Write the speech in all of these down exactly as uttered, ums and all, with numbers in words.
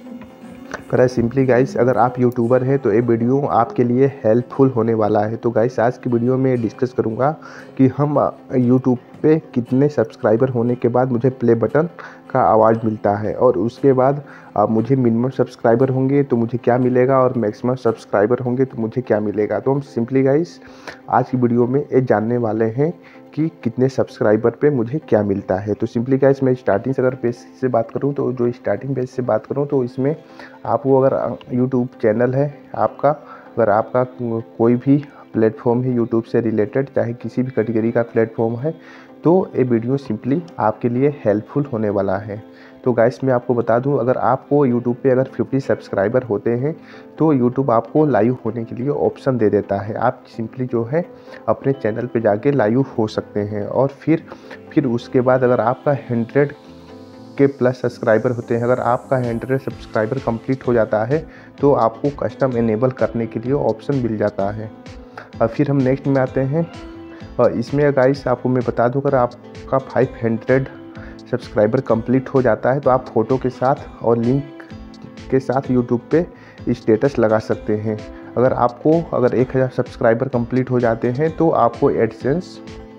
पर simply guys, अगर आप यूट्यूबर हैं तो ये वीडियो आपके लिए हेल्पफुल होने वाला है। तो गाइस, आज की वीडियो में डिस्कस करूंगा कि हम यूट्यूब पे कितने सब्सक्राइबर होने के बाद मुझे प्ले बटन का अवार्ड मिलता है, और उसके बाद अब मुझे मिनिमम सब्सक्राइबर होंगे तो मुझे क्या मिलेगा, और मैक्सिमम सब्सक्राइबर होंगे तो मुझे क्या मिलेगा। तो हम सिंपली गाइस आज की वीडियो में ये जानने वाले हैं कि कितने सब्सक्राइबर पे मुझे क्या मिलता है। तो सिंपली गाइस, मैं स्टार्टिंग से अगर पेज से बात करूं तो जो स्टार्टिंग पेज से बात करूं तो इसमें आपको अगर यूट्यूब चैनल है आपका, अगर आपका कोई भी प्लेटफॉर्म है यूट्यूब से रिलेटेड, चाहे किसी भी कैटेगरी का प्लेटफॉर्म है, तो ये वीडियो सिंपली आपके लिए हेल्पफुल होने वाला है। तो गाइस, मैं आपको बता दूं, अगर आपको यूट्यूब पे अगर पचास सब्सक्राइबर होते हैं तो यूट्यूब आपको लाइव होने के लिए ऑप्शन दे देता है। आप सिंपली जो है अपने चैनल पे जाके लाइव हो सकते हैं, और फिर फिर उसके बाद अगर आपका हंड्रेड के प्लस सब्सक्राइबर होते हैं, अगर आपका हंड्रेड सब्सक्राइबर कंप्लीट हो जाता है तो आपको कस्टम इनेबल करने के लिए ऑप्शन मिल जाता है। और फिर हम नेक्स्ट में आते हैं, और इसमें गाइस आपको मैं बता दूं, अगर आपका पाँच सौ सब्सक्राइबर कंप्लीट हो जाता है तो आप फ़ोटो के साथ और लिंक के साथ यूट्यूब पे स्टेटस लगा सकते हैं। अगर आपको अगर एक हज़ार सब्सक्राइबर कंप्लीट हो जाते हैं तो आपको एडसेंस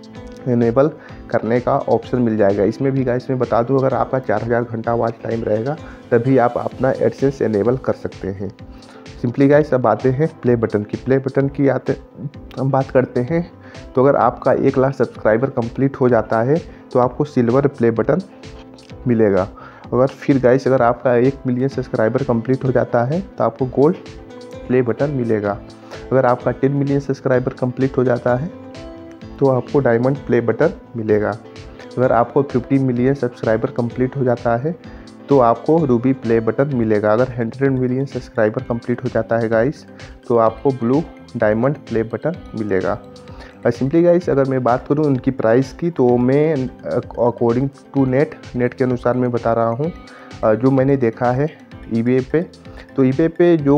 इनेबल करने का ऑप्शन मिल जाएगा। इसमें भी गाइस मैं बता दूं, अगर आपका चार हज़ार घंटा वॉच टाइम रहेगा तभी आप अपना एडसेंस इनेबल कर सकते हैं। सिंपली गाइस, अब आते हैं प्ले बटन की प्ले बटन की आते हम बात करते हैं। तो अगर आपका एक लाख सब्सक्राइबर कंप्लीट हो जाता है तो आपको सिल्वर प्ले बटन मिलेगा। अगर फिर गाइस, अगर आपका एक मिलियन सब्सक्राइबर कंप्लीट हो जाता है तो आपको गोल्ड प्ले बटन मिलेगा। अगर आपका टेन मिलियन सब्सक्राइबर कंप्लीट हो जाता है तो आपको डायमंड प्ले बटन मिलेगा। अगर आपको पचास मिलियन सब्सक्राइबर कंप्लीट हो जाता है तो आपको रूबी प्ले बटन मिलेगा। अगर सौ मिलियन सब्सक्राइबर कंप्लीट हो जाता है गाइस तो आपको ब्लू डायमंड प्ले बटन मिलेगा। और सिंपली गाइस, अगर मैं बात करूं उनकी प्राइस की, तो मैं अकॉर्डिंग टू नेट नेट के अनुसार मैं बता रहा हूं, जो मैंने देखा है ईबे पे, तो ईबे पे जो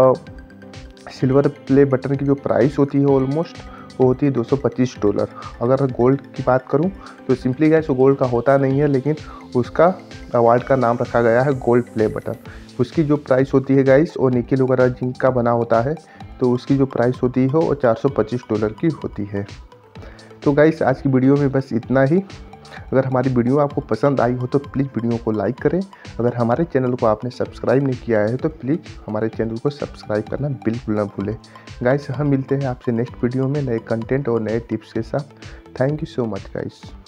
सिल्वर प्ले बटन की जो प्राइस होती है ऑलमोस्ट वो होती है दो सौ पच्चीस डॉलर। अगर गोल्ड की बात करूं तो सिंपली गाइस वो गोल्ड का होता नहीं है, लेकिन उसका अवार्ड का नाम रखा गया है गोल्ड प्ले बटन। उसकी जो प्राइस होती है गाइस वो निकेल वगैरह जिंक का बना होता है, तो उसकी जो प्राइस होती है वो चार सौ पच्चीस डॉलर की होती है। तो गाइस, आज की वीडियो में बस इतना ही। अगर हमारी वीडियो आपको पसंद आई हो तो प्लीज़ वीडियो को लाइक करें। अगर हमारे चैनल को आपने सब्सक्राइब नहीं किया है तो प्लीज़ हमारे चैनल को सब्सक्राइब करना बिल्कुल ना भूलें। गाइस, हम मिलते हैं आपसे नेक्स्ट वीडियो में नए कंटेंट और नए टिप्स के साथ। Thank you so much guys.